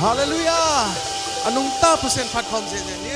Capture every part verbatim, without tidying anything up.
Hallelujah. Anong tapusin patkom sa inyo?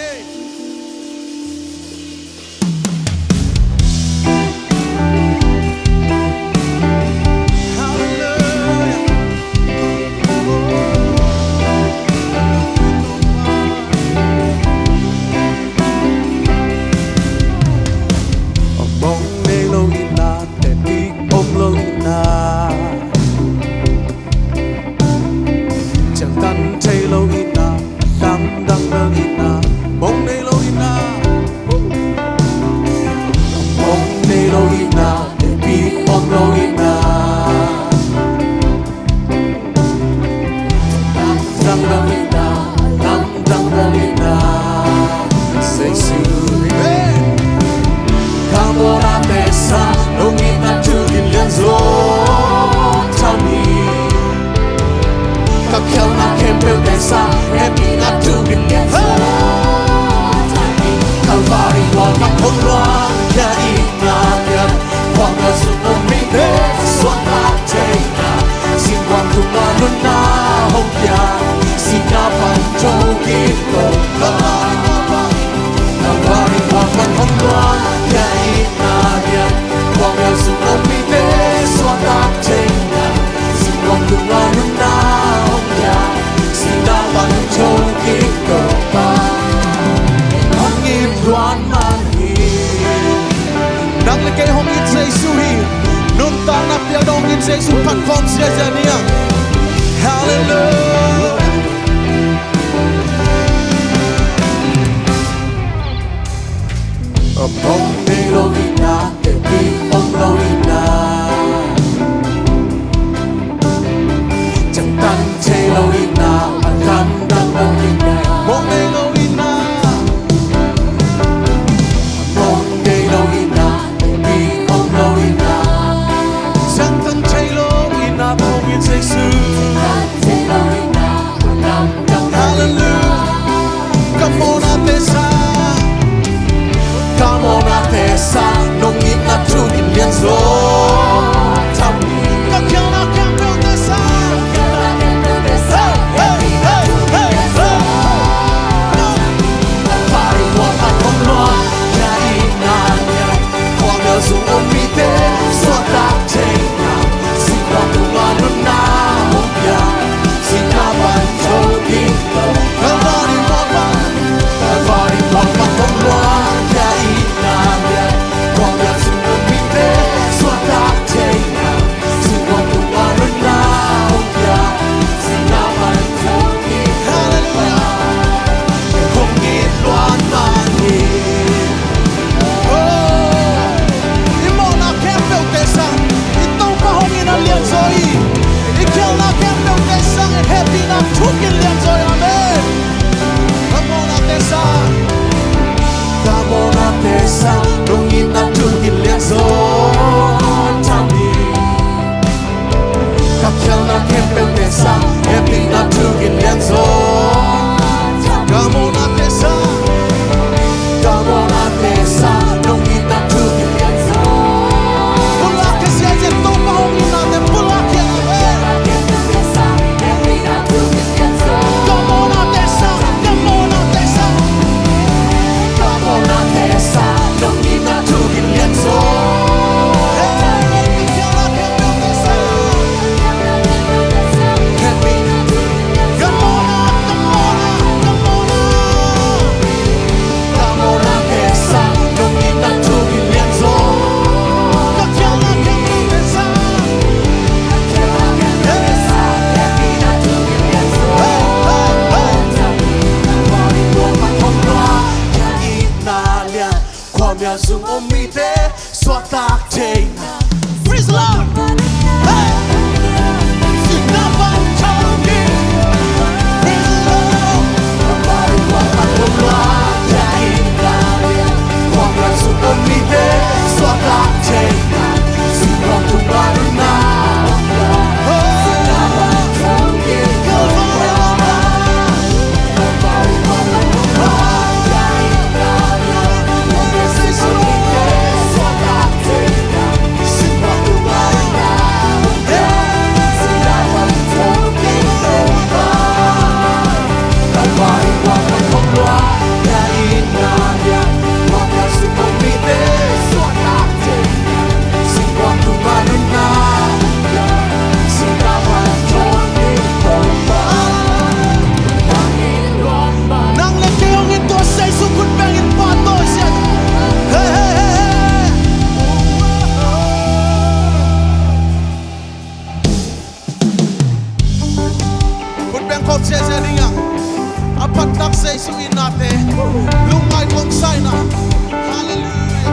kom sa sa niya. Apat nak sa isuin natin. Lumay kong sana. Hallelujah.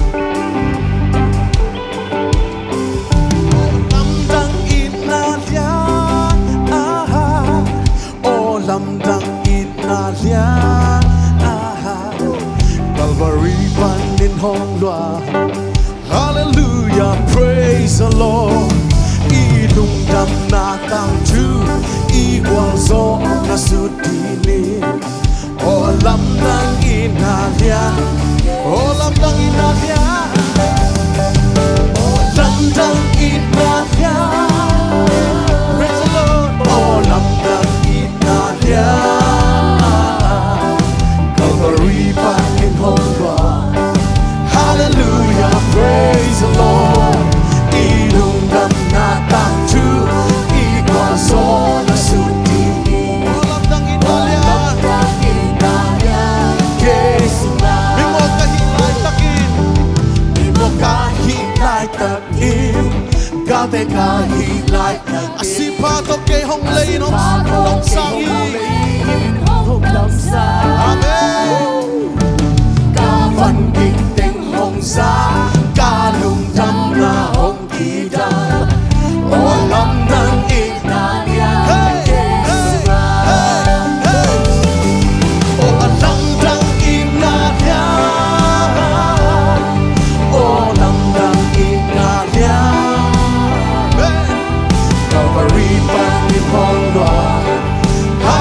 O lamdang inalya. O lamdang inalya. Calvary panin hong lua. Hallelujah, praise the Lord. Ilung dam na tang chu, igual zo na sudili. O lam nang inalya, o lam nang inalya, o lam nang inalya. Praise the Lord. O lam nang inalya, Calvary panin hong lua. Hallelujah, praise the Lord. Ilung dam na tang chu, igual zo na sudili. O lam nang inalya, Yesu na. Imo kahilay takin, imo kahilay takin, gate kahilay takin. Asipato kay hong lay nong nong sangi. Amen. Kavan ginting hong sa, kalung dam na hong kita. O lam nang inalya, Yesu na. O lam nang inalya, o lam nang inalya. Calvary panin hong lua.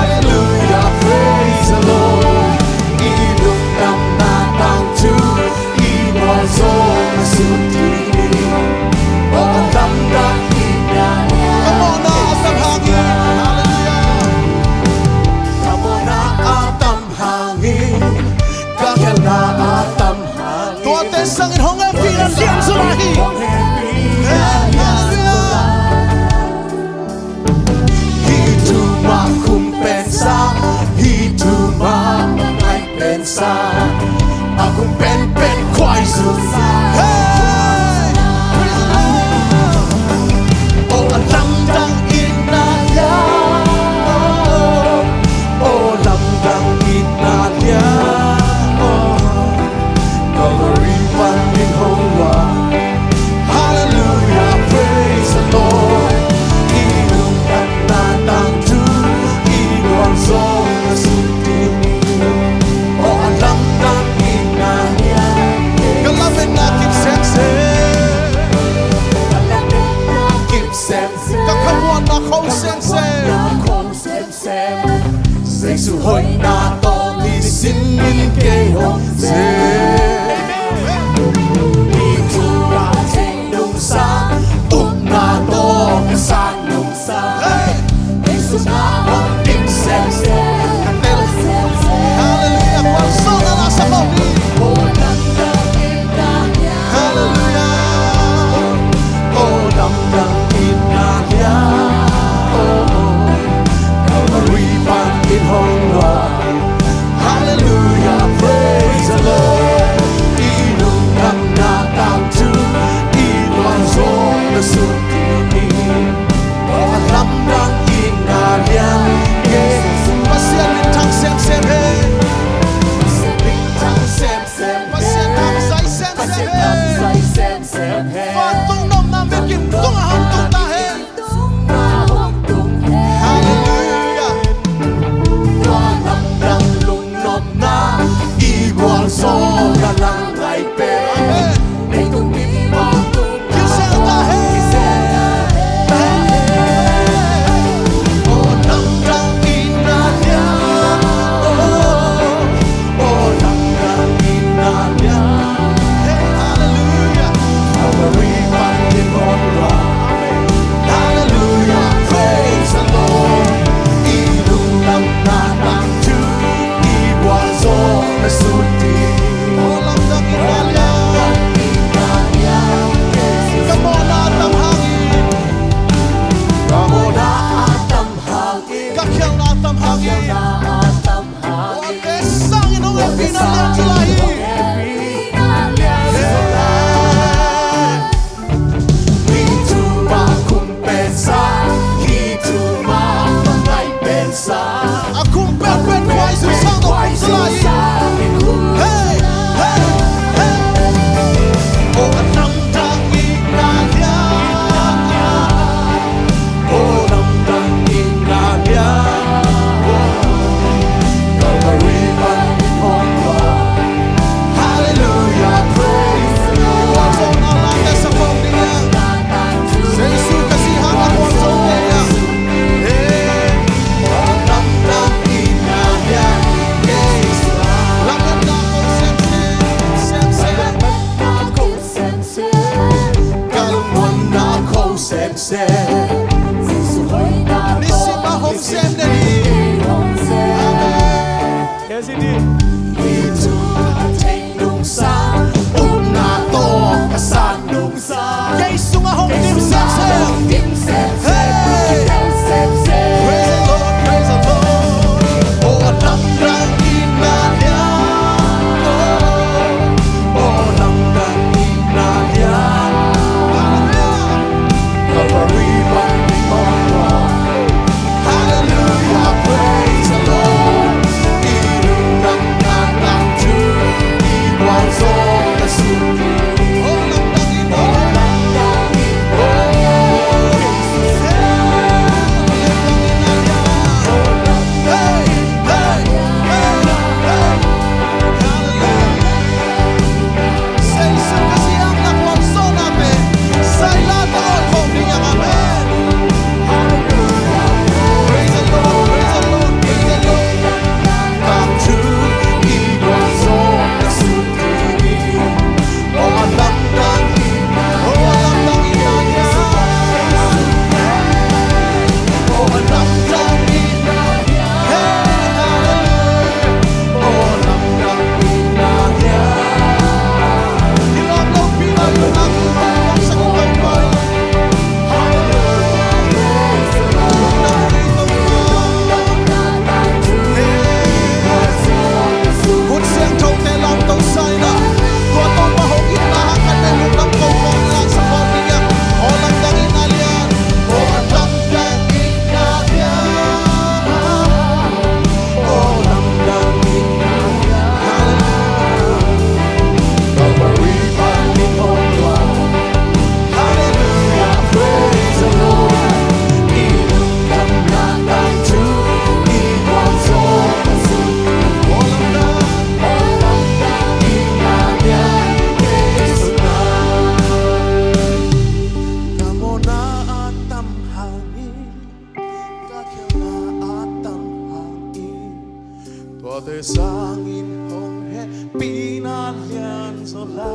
我的上因红黑避难两手来，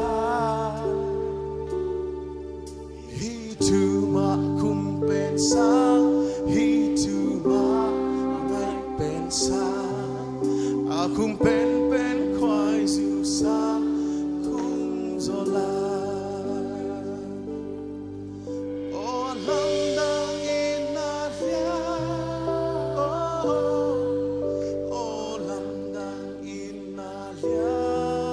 一图马คุ้เป็นสาง一图马ไม่เป็นสางอาคุ้มเป็นเป็นควายสู่สางคุ้มโซลาโอ้ลังดังอินาเลียโอ้โอ้ลังดังอินาเลีย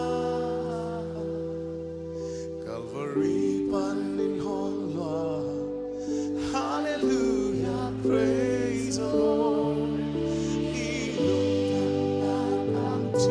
Calvary ปันนินห้องลา Hallelujah praise the Lord อีลุงตันตาตามใจ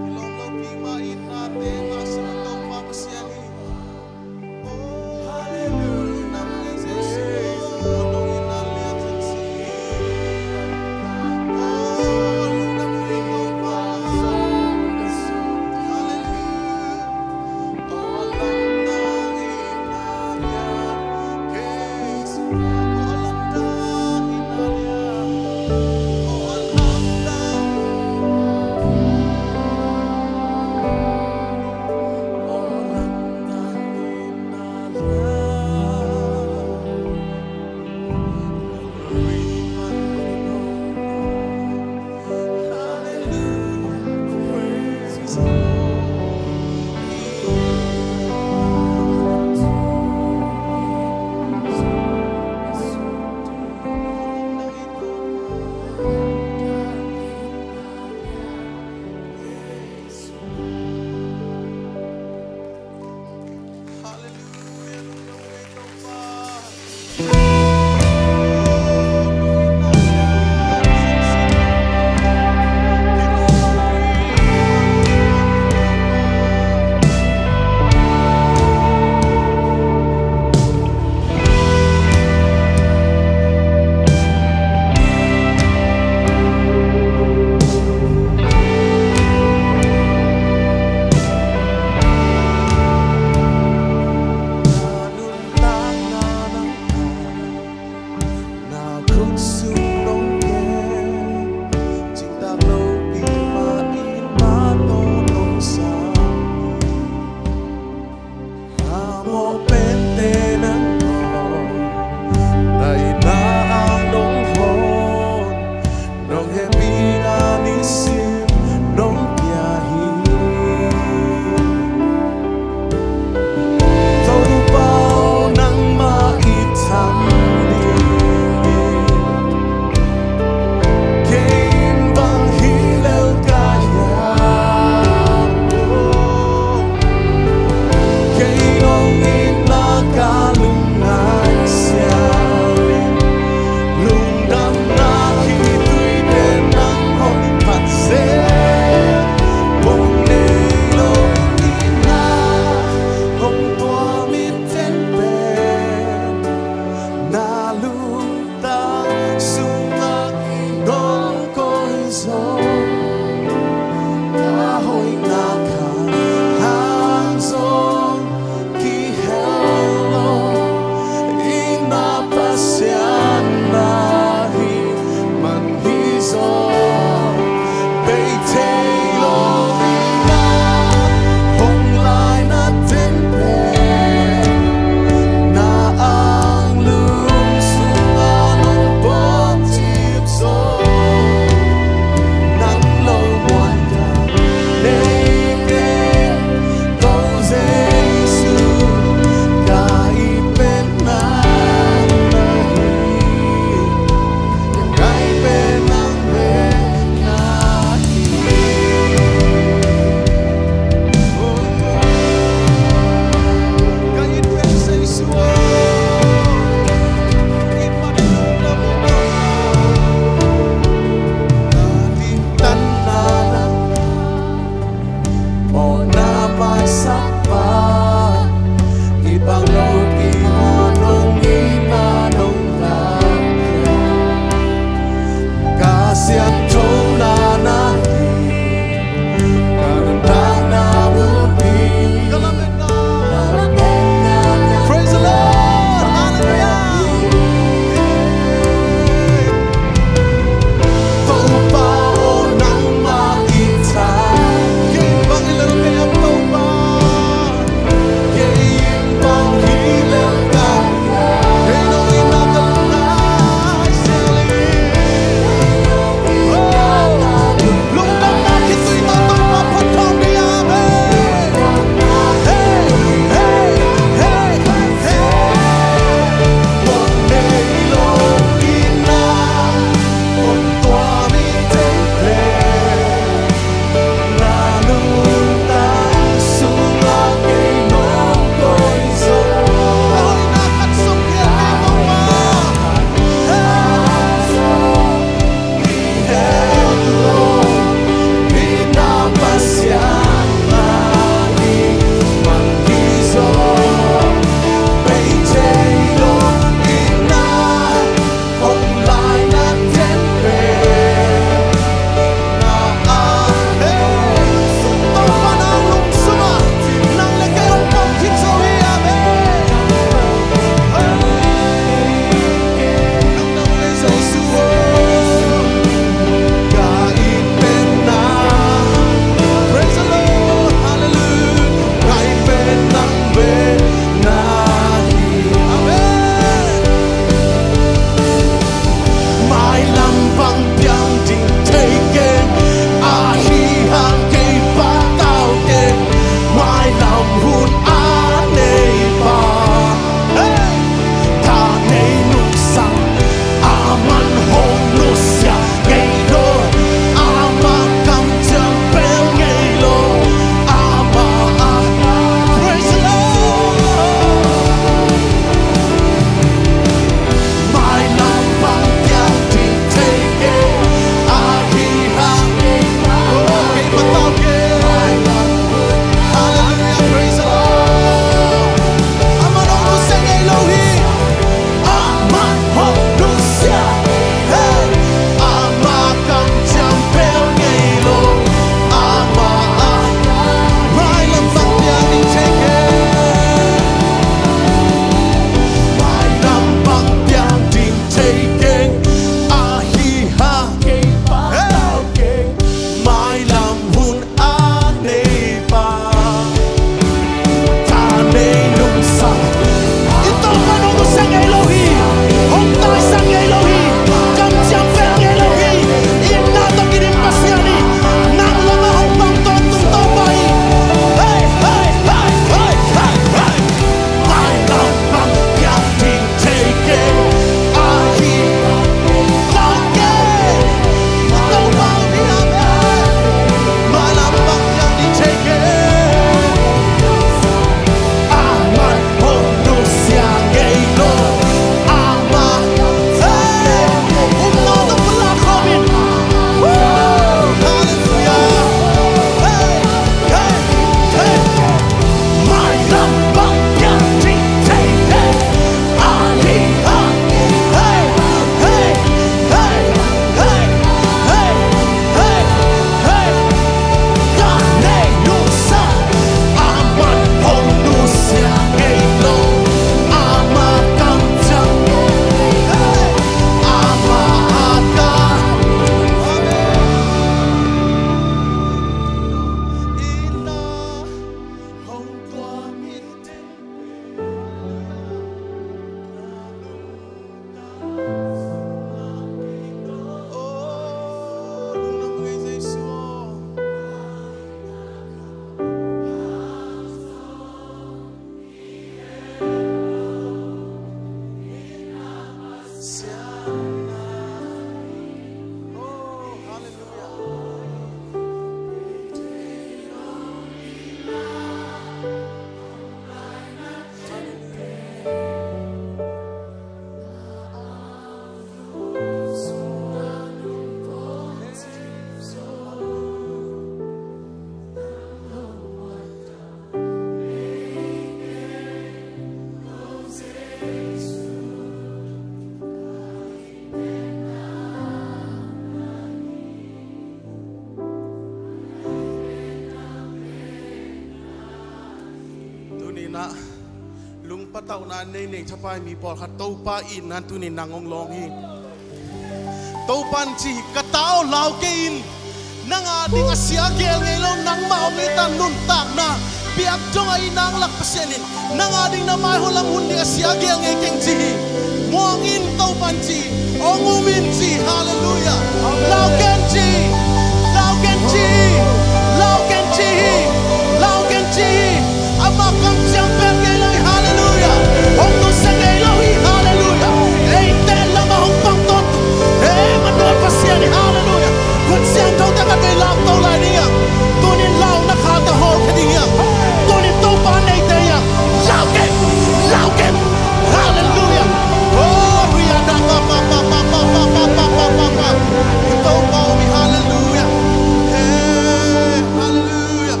na lung pataw na nay nay chapay mi por khat to pa in nan tu ni nangong long hi to pan chi katao lao ke in nanga ding asia gel ngei lo nang ma mi tan nun tak na piak jong ai nang lak pasenin nanga ding na mai holang hun ding asia gel ngei keng chi muang in to pan chi ongumin chi hallelujah lao ken chi lao ken chi lao ken chi lao ken chi ama kam siang per ngei lo hallelujah ong tu sa ngei lo hallelujah ei te la ma hong pang tot ei man do pasien hallelujah kun siang to ta ka ngei lao to lai ni ya tunin lao na kha ta hol khading ya tunin to pa nei te ya lao ken lao ken hallelujah oh we are da pa pa pa pa pa pa pa pa pa pa pa to pa mi hallelujah hey hallelujah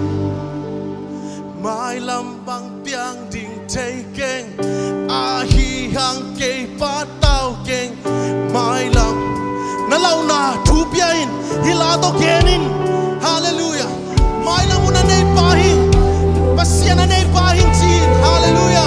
mai lam bang piang ding tay keng a hi hang ke pa tao keng mai lam na lau na thu piain hila to kenin hallelujah mai lam una nei pa hin pasiana nei pa hin chi hallelujah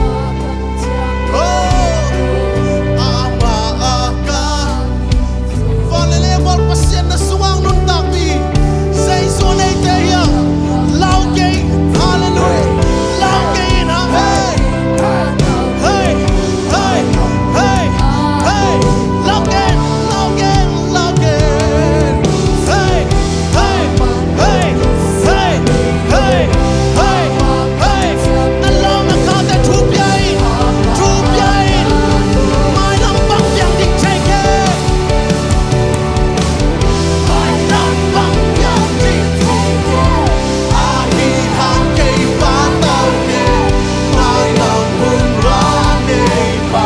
oh ama aka falele bol pasiana suang nun tapi sei so nei te ya lau ke hallelujah lau ke na hey hey hey hey hey lau ke lau ke lau ke hey hey hey hey hey hey hey na lau na ka te thu piai thu piai mai lam bang piang dik chai ke mai lam bang piang dik chai ke a hi hang ke pa tao ke mai lam bun ra nei pa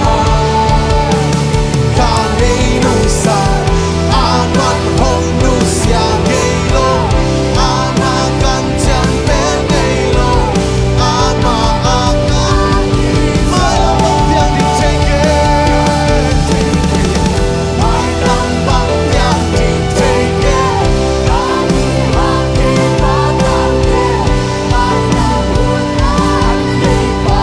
ka nei nu sa a man hong nu sia ke lo a ma kan chang pe nei lo a ma a ka mai lam bang piang dik chai ke mai lam bang piang dik chai ke ka ni ha ke pa tao ke mai lam bun ra nei pa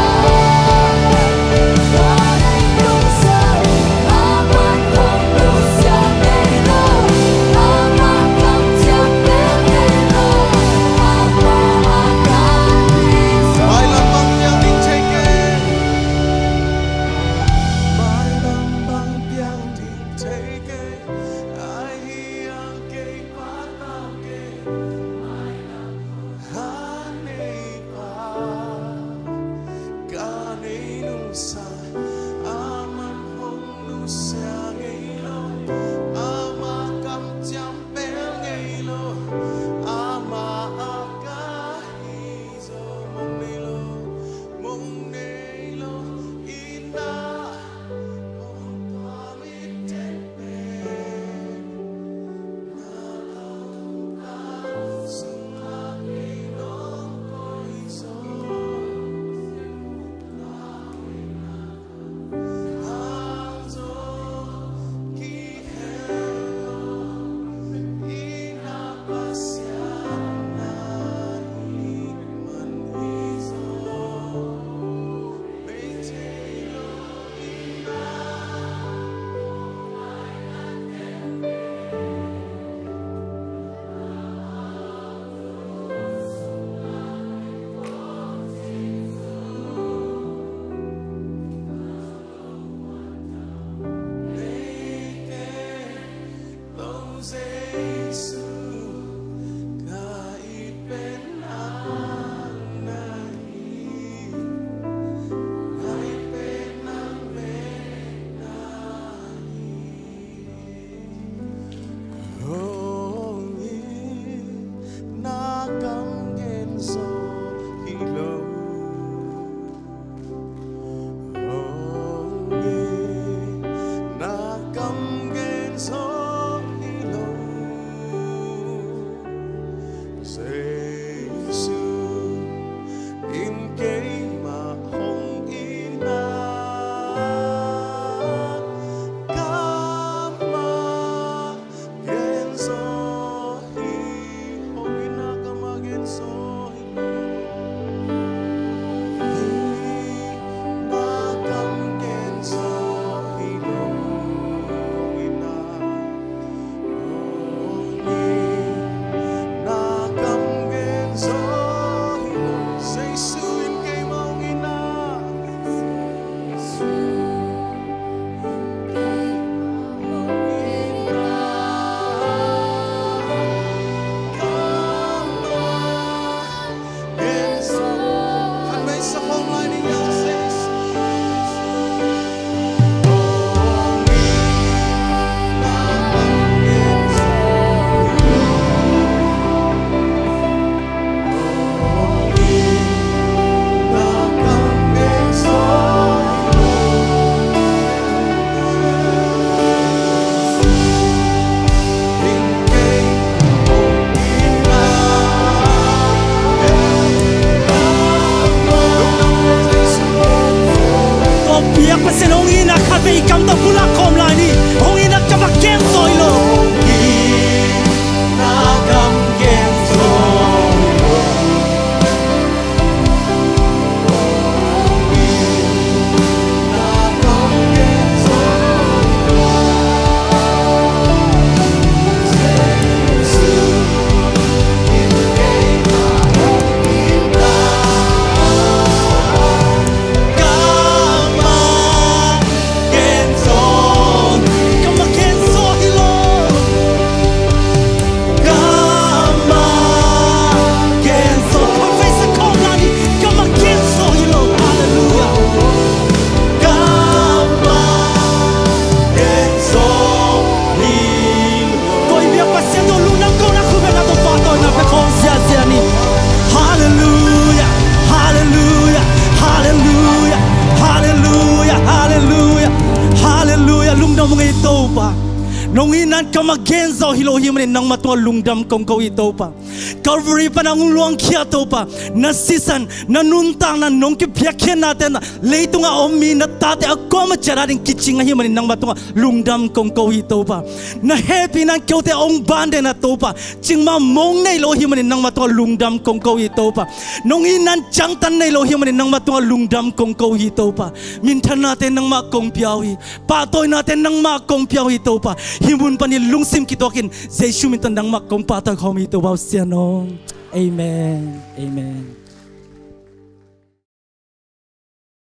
ka nei nu sa a man hong nu sia ke lo a ma kan chang pe nei lo a ma a ka mai lam bang piang dik chai ke mai lam bang piang dik chai ke ai hi ang ke pa tao ke mai lam ha nei pa ka nei nu sa a man hong nu sia ngei lo a ma kam cham pe ngei lo a ma a ka hi zo mong nei lo mong nei lo ina mong pa mi te pe na lao lao sung ha ki long koi zo hang zo ki hello ina pasiana hi man hi zo me te lo ina Los Jesu kaipen anai kaipen ang menai hongi nakam genso hilo hongi nakam genso hilo zo hilo hi mani nang matwa lungdam kong ko ito pa Calvary panang luang kia to pa na sisan na nuntang na nong ki byakhen natin leitunga ommi na tate akoma charading kitchinga hi mani nang matwa lungdam kong ko ito pa na happy nang kyote ong bande na to pa chingma mong nei lo hi mani nang matwa lungdam kong ko ito pa nong inan changtan nei lo hi mani nang matwa lungdam kong ko ito pa mintan natin nang ma kong piawi patoy natin nang ma kong piawi ito pa himun pa ni lungsim kitokin Jesus mintan nang ma kong pata kong ito pa siya nong Amen Amen